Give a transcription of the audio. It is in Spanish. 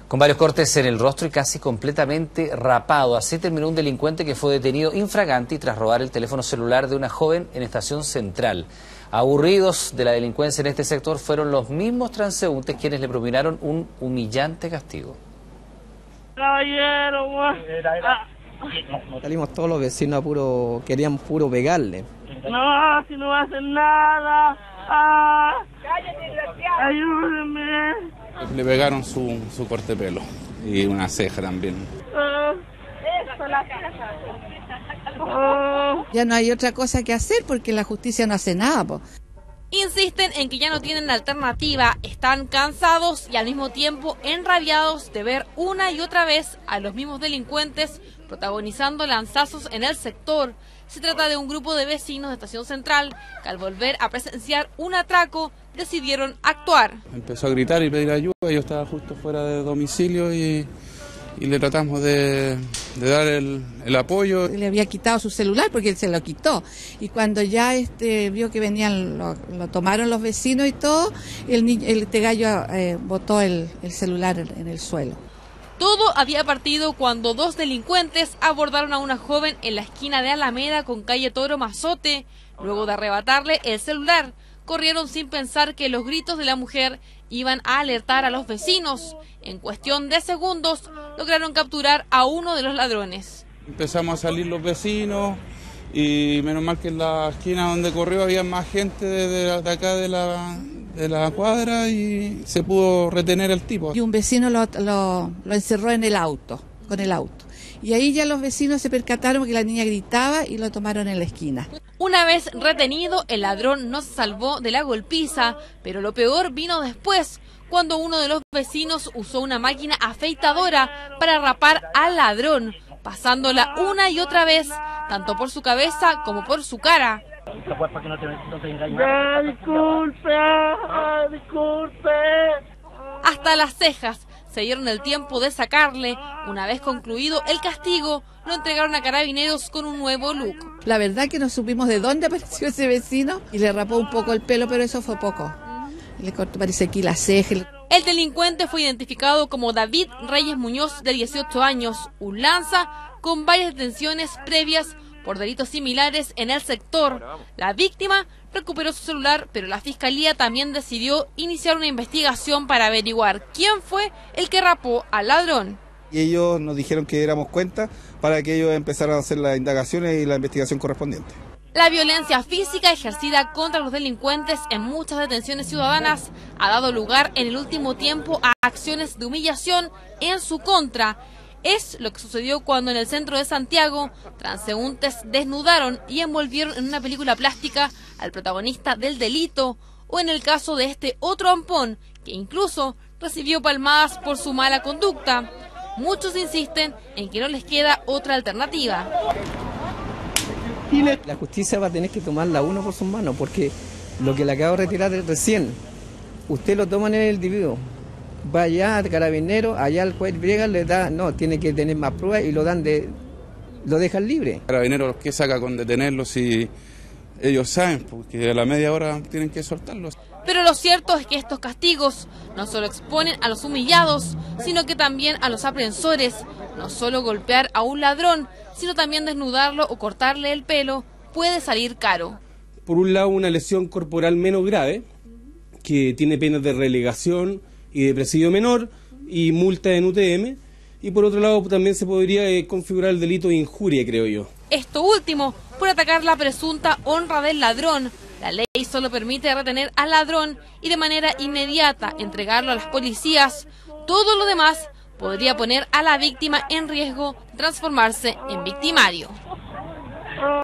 Con varios cortes en el rostro y casi completamente rapado. Así terminó un delincuente que fue detenido infraganti tras robar el teléfono celular de una joven en Estación Central. Aburridos de la delincuencia en este sector, fueron los mismos transeúntes quienes le propinaron un humillante castigo. Caballero, salimos todos los vecinos querían puro pegarle. No, si no va a hacer nada. Ayúdenme. Le pegaron su corte de pelo y una ceja también. Ya no hay otra cosa que hacer porque la justicia no hace nada, po. Insisten en que ya no tienen alternativa, están cansados y al mismo tiempo enrabiados de ver una y otra vez a los mismos delincuentes protagonizando lanzazos en el sector. Se trata de un grupo de vecinos de Estación Central que al volver a presenciar un atraco decidieron actuar. Empezó a gritar y pedir ayuda, yo estaba justo fuera de domicilio y le tratamos de dar el apoyo. Le había quitado su celular porque él se lo quitó y cuando ya vio que venían, lo tomaron los vecinos y todo, este gallo botó el celular en el suelo. Todo había partido cuando dos delincuentes abordaron a una joven en la esquina de Alameda con calle Toro Mazote. Luego de arrebatarle el celular, corrieron sin pensar que los gritos de la mujer iban a alertar a los vecinos. En cuestión de segundos, lograron capturar a uno de los ladrones. Empezamos a salir los vecinos y menos mal que en la esquina donde corrió había más gente de acá de la cuadra y se pudo retener el tipo. Y un vecino lo encerró en el auto, con el auto. Y ahí ya los vecinos se percataron que la niña gritaba y lo tomaron en la esquina. Una vez retenido, el ladrón no se salvó de la golpiza, pero lo peor vino después, cuando uno de los vecinos usó una máquina afeitadora para rapar al ladrón, pasándola una y otra vez, tanto por su cabeza como por su cara. Disculpe. Hasta las cejas se dieron el tiempo de sacarle. Una vez concluido el castigo, lo entregaron a carabineros con un nuevo look. La verdad que no supimos de dónde apareció ese vecino y le rapó un poco el pelo, pero eso fue poco. Le cortó, parece aquí la ceja. El delincuente fue identificado como David Reyes Muñoz, de 18 años, un lanza con varias detenciones previas por delitos similares en el sector. La víctima recuperó su celular, pero la fiscalía también decidió iniciar una investigación para averiguar quién fue el que rapó al ladrón. Y ellos nos dijeron que diéramos cuenta para que ellos empezaran a hacer las indagaciones y la investigación correspondiente. La violencia física ejercida contra los delincuentes en muchas detenciones ciudadanas ha dado lugar en el último tiempo a acciones de humillación en su contra. Es lo que sucedió cuando en el centro de Santiago transeúntes desnudaron y envolvieron en una película plástica al protagonista del delito, o en el caso de este otro ampón que incluso recibió palmadas por su mala conducta. Muchos insisten en que no les queda otra alternativa. La justicia va a tener que tomarla uno por sus manos porque lo que le acabo de retirar recién, usted lo toma en el individuo. Va allá al carabinero, allá al juez Briega le da, no, tiene que tener más pruebas y lo dejan libre. Carabineros, ¿qué saca con detenerlos si ellos saben? Porque a la media hora tienen que soltarlos. Pero lo cierto es que estos castigos no solo exponen a los humillados, sino que también a los aprensores. No solo golpear a un ladrón, sino también desnudarlo o cortarle el pelo puede salir caro. Por un lado, una lesión corporal menos grave, que tiene penas de relegación y de presidio menor y multa en UTM, y por otro lado también se podría configurar el delito de injuria, creo yo. Esto último, por atacar la presunta honra del ladrón. La ley solo permite retener al ladrón y de manera inmediata entregarlo a las policías. Todo lo demás podría poner a la víctima en riesgo de transformarse en victimario.